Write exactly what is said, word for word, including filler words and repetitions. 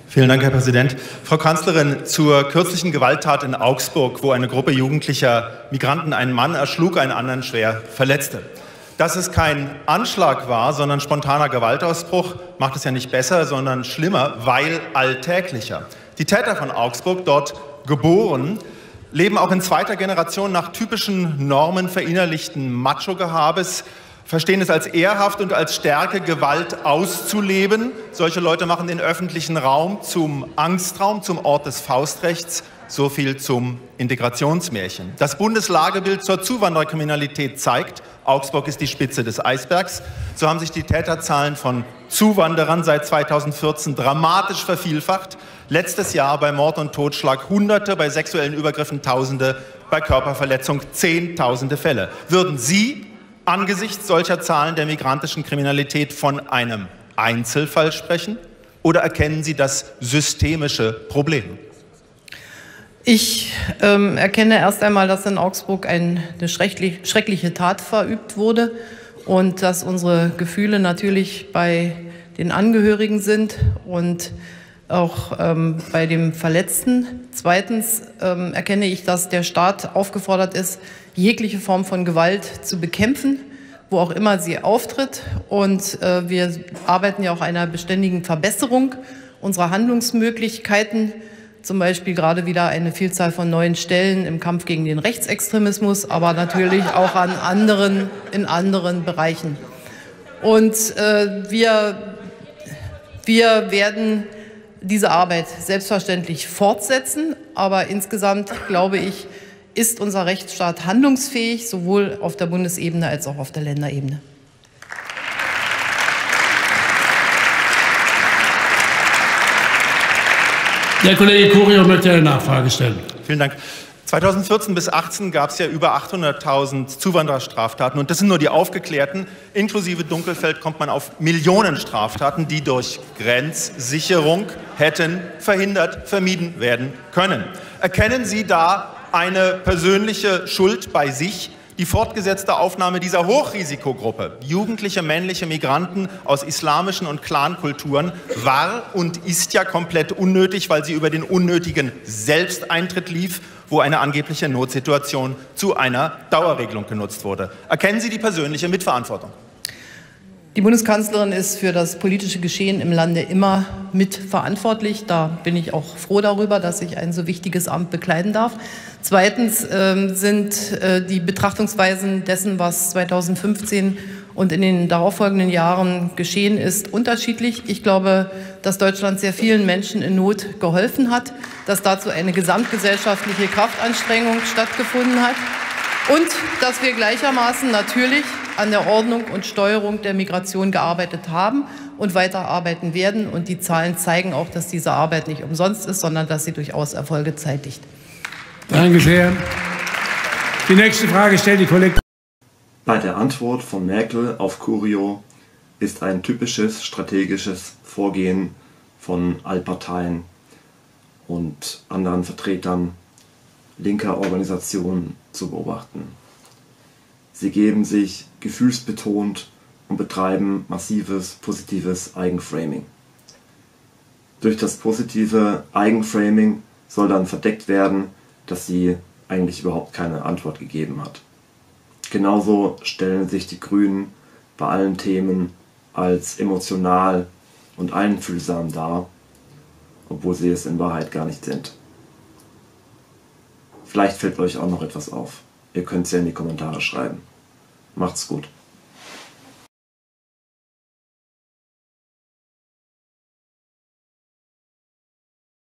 Vielen Dank, Herr Präsident. Frau Kanzlerin, zur kürzlichen Gewalttat in Augsburg, wo eine Gruppe jugendlicher Migranten einen Mann erschlug, einen anderen schwer verletzte. Dass es kein Anschlag war, sondern spontaner Gewaltausbruch, macht es ja nicht besser, sondern schlimmer, weil alltäglicher. Die Täter von Augsburg, dort geboren, leben auch in zweiter Generation nach typischen Normen verinnerlichten Macho-Gehabes, verstehen es als ehrhaft und als Stärke, Gewalt auszuleben. Solche Leute machen den öffentlichen Raum zum Angstraum, zum Ort des Faustrechts. So viel zum Integrationsmärchen. Das Bundeslagebild zur Zuwandererkriminalität zeigt, Augsburg ist die Spitze des Eisbergs. So haben sich die Täterzahlen von Zuwanderern seit zweitausendvierzehn dramatisch vervielfacht. Letztes Jahr bei Mord und Totschlag Hunderte, bei sexuellen Übergriffen Tausende, bei Körperverletzung Zehntausende Fälle. Würden Sie angesichts solcher Zahlen der migrantischen Kriminalität von einem Einzelfall sprechen? Oder erkennen Sie das systemische Problem? Ich ähm, erkenne erst einmal, dass in Augsburg eine schrecklich, schreckliche Tat verübt wurde und dass unsere Gefühle natürlich bei den Angehörigen sind und auch ähm, bei dem Verletzten. Zweitens ähm, erkenne ich, dass der Staat aufgefordert ist, jegliche Form von Gewalt zu bekämpfen, wo auch immer sie auftritt. Und äh, wir arbeiten ja auch an einer beständigen Verbesserung unserer Handlungsmöglichkeiten. Zum Beispiel gerade wieder eine Vielzahl von neuen Stellen im Kampf gegen den Rechtsextremismus, aber natürlich auch an anderen, in anderen Bereichen. Und äh, wir, wir werden diese Arbeit selbstverständlich fortsetzen, aber insgesamt, glaube ich, ist unser Rechtsstaat handlungsfähig, sowohl auf der Bundesebene als auch auf der Länderebene. Der Kollege Curio möchte eine Nachfrage stellen. Vielen Dank. zweitausendvierzehn bis achtzehn gab es ja über achthunderttausend Zuwandererstraftaten. Und das sind nur die aufgeklärten. Inklusive Dunkelfeld kommt man auf Millionen Straftaten, die durch Grenzsicherung hätten verhindert, vermieden werden können. Erkennen Sie da eine persönliche Schuld bei sich? Die fortgesetzte Aufnahme dieser Hochrisikogruppe, jugendliche männliche Migranten aus islamischen und Clankulturen, war und ist ja komplett unnötig, weil sie über den unnötigen Selbsteintritt lief, wo eine angebliche Notsituation zu einer Dauerregelung genutzt wurde. Erkennen Sie die persönliche Mitverantwortung? Die Bundeskanzlerin ist für das politische Geschehen im Lande immer mitverantwortlich. Da bin ich auch froh darüber, dass ich ein so wichtiges Amt bekleiden darf. Zweitens äh, sind äh, die Betrachtungsweisen dessen, was zweitausendfünfzehn und in den darauffolgenden Jahren geschehen ist, unterschiedlich. Ich glaube, dass Deutschland sehr vielen Menschen in Not geholfen hat, dass dazu eine gesamtgesellschaftliche Kraftanstrengung stattgefunden hat und dass wir gleichermaßen natürlich an der Ordnung und Steuerung der Migration gearbeitet haben und weiterarbeiten werden. Und die Zahlen zeigen auch, dass diese Arbeit nicht umsonst ist, sondern dass sie durchaus Erfolge zeitigt. Danke sehr. Die nächste Frage stellt die Kollegin. Bei der Antwort von Merkel auf Curio ist ein typisches strategisches Vorgehen von Allparteien und anderen Vertretern linker Organisationen zu beobachten. Sie geben sich gefühlsbetont und betreiben massives positives Eigenframing. Durch das positive Eigenframing soll dann verdeckt werden, dass sie eigentlich überhaupt keine Antwort gegeben hat. Genauso stellen sich die Grünen bei allen Themen als emotional und einfühlsam dar, obwohl sie es in Wahrheit gar nicht sind. Vielleicht fällt euch auch noch etwas auf. Ihr könnt es ja in die Kommentare schreiben. Macht's gut.